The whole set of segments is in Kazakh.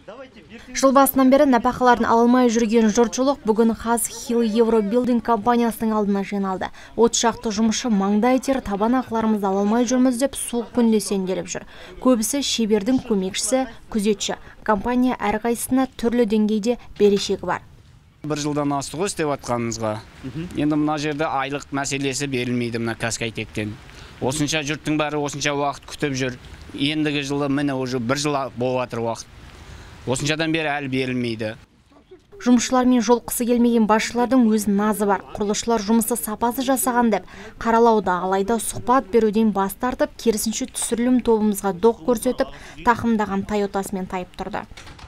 Жыл басынан бері нәпақаларын алылмай жүрген жұртшылық бүгін Хаз Хилл Евробилдинг компаниясының алдына жиналды. 30 шақты жұмысшы маңдай тер, табан ақыларымызды ала алмай жүрміз деп суық күнде сенделіп жүр. Көбісі шебердің көмекшісі, күзетші. Компания әрқайсысына түрлі деңгейде берешегі бар. Бір жылдан асты ғой істеп атқанымызға. Енді мына жерде айлық мәселесі берілмейді мына Казкайтектен. Осынша жұрттың бәрі осынша уақыт күтіп жүр. Ендігі жылы міне уже бір жыл болып жатыр уақыт. Осыншадан бері әлі берілмейді. Жұмысшылармен жолқысы келмеген басшылардың өз назы бар. Құрылысшылар жұмысы сапасы жасаған деп қаралауда, алайда сұхбат беруден бас тартып, керісінше түсірілім тобымызға доқ көрсетіп, тақымдаған Тойотасымен тайып тұрды.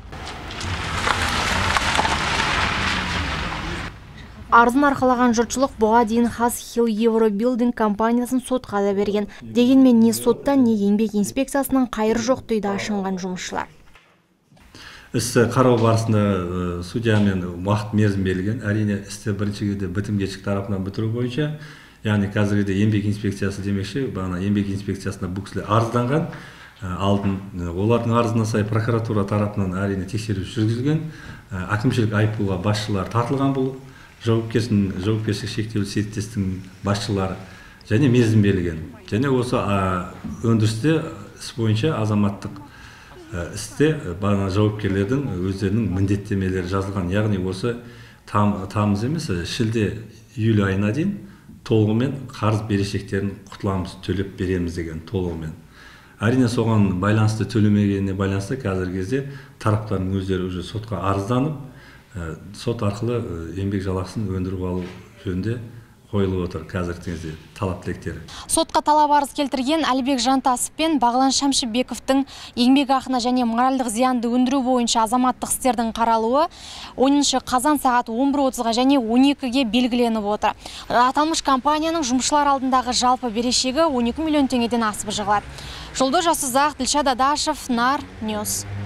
Арзын арқалаған жұртшылық бұға дейін Хаз Хилл Евробилдинг компаниясын сотқа да берген. Дегенмен не сотта, не еңбек инспекциясының қайыр жоқ дейді ашынған жұмысшылар. Істі қарау барысында судьямен уақыт мерзім берілген. Әрине істі бірінші кезде бітім кешік тарапынан бітіру бойынша, яғни қазіргіде еңбек инспекциясы демекші, бағана еңбек инспекциясына бұл кісілер арызданған. Алдын олардың арызына сай прокуратура тарапынан әрине тексеру жүргізілген. Әкімшілік айыппұлға басшылар тартылған, бұл жауапкершілігі шектеулі серіктестіктің басшылары және мерзім берілген. Және осы өндірісте іс бойынша азаматтық істе бағана жауапкерлердің өздерінің міндеттемелері жазылған. Яғни осы тамыз емес, шілде июль айына дейін толығымен қарыз берешектерін құтыламыз, төлеп береміз деген толығымен. Әрине соған байланысты төлемегеніне байланысты қазіргі кезде тараптардың өздері уже сотқа арызданып, сот арқылы еңбек жалақысын өндіріп алу жөнінде қойылып отыр қазіргі кезде талап тілектері. Сотқа талап арыз келтірген Әлібек Жантасов пен Бағлан Шәмшібековтің еңбек ақына және моральдық зиянды өндіру бойынша азаматтық істердің қаралуы 10 қазан сағат 11:30-ға және 12-ге белгіленіп отыр. Аталмыш компанияның жұмысшылар алдындағы жалпы берешегі 12 миллион теңгеден асып жығылады. Жолдос Жасұзақ, Дильшат Дадашев, Нар Ньюс.